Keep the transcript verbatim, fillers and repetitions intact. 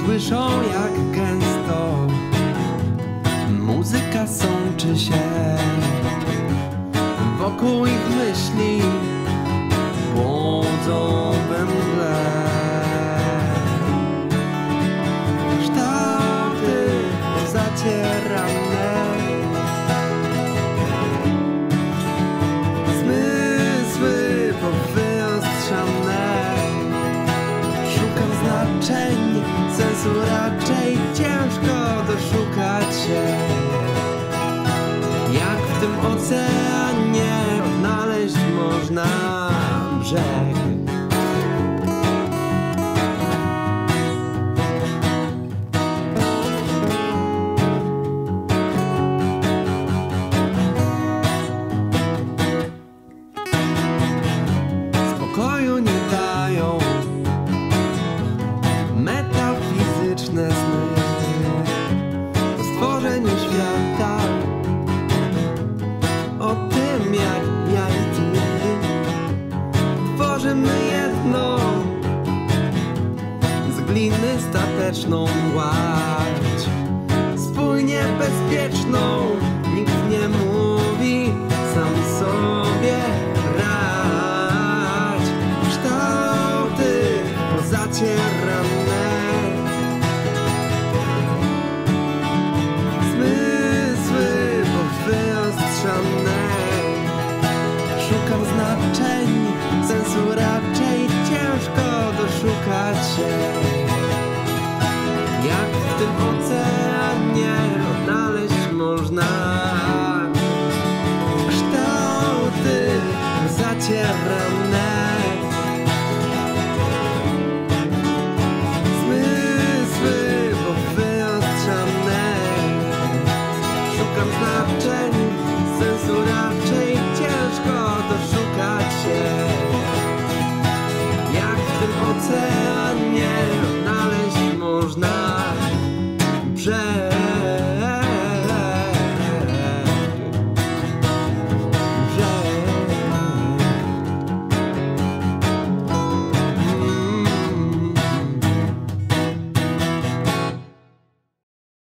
słyszą, jak gęsto muzyka sączy się wokół ich myśli, błądzą we mgle. Kształty zacierane, zmysły powyostrzane. Szukam znaczeń, sensu raczej ciężko doszukać się. Jak w tym oceanie odnaleźć można brzeg? Spokoju nie dają metafizyczne sny o stworzeniu świata, o tym, jak ja i ty tworzymy jedno z gliny stateczną gładź, spójnie bezpieczną. Nikt nie mówi, sam sobie radź. Kształty pozacierane, zmysły powyostrzane. Szukam znaczeń, sensu raczej ciężko doszukać się. Jak w tym oceanie odnaleźć można